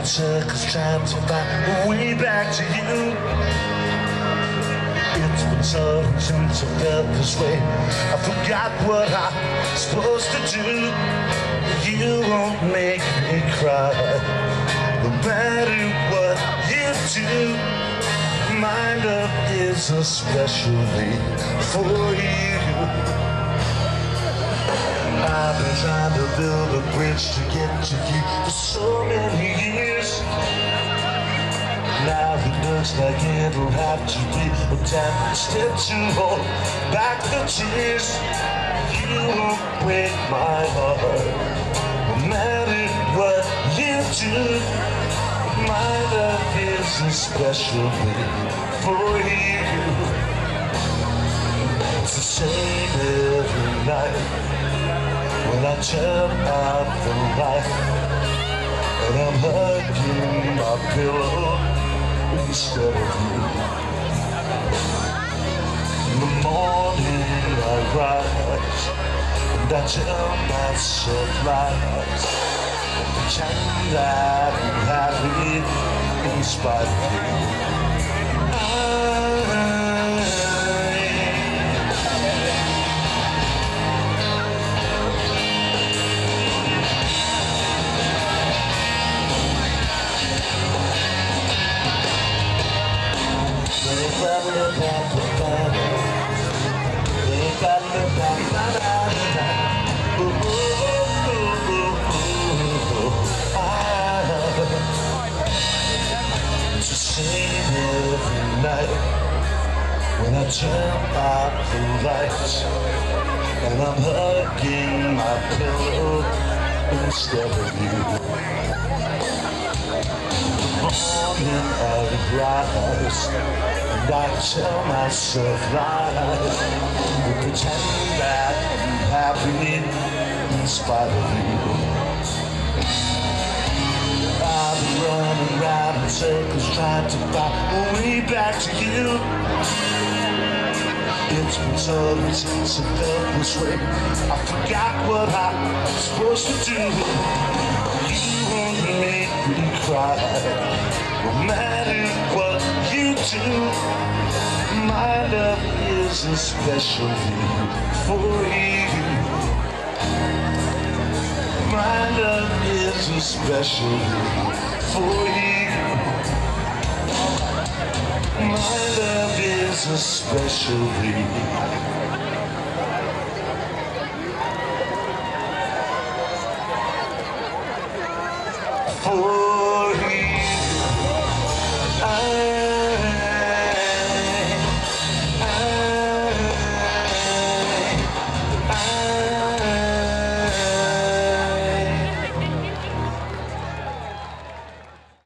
in circles trying to find a way back to you. It's been so long since I felt this way. I forgot what I'm supposed to do. You won't make me cry, no matter what you do. My love is especially for you. I've been trying to build a bridge to get to you for so many years. Now it looks like it'll have to be a time instead to hold back the tears. You won't break my heart, no matter what you do. My love is especially for you. It's the same every night when I turn out the light and I'm hugging my pillow instead of you. In the morning I rise and I tell myself lies and pretend that I'm happy in spite of you. It's the same every night when I turn out the lights and I'm hugging my pillow instead of you. Morning I rise and I tell myself lies and pretend that I'm happy in spite of you. I've been running round in circles trying to find a way back to you. It's been so long since I felt this way. I forgot what I'm supposed to do. You won't make me cry, no matter what you do. My love is especially for you. My love is especially for you. My love is especially for you.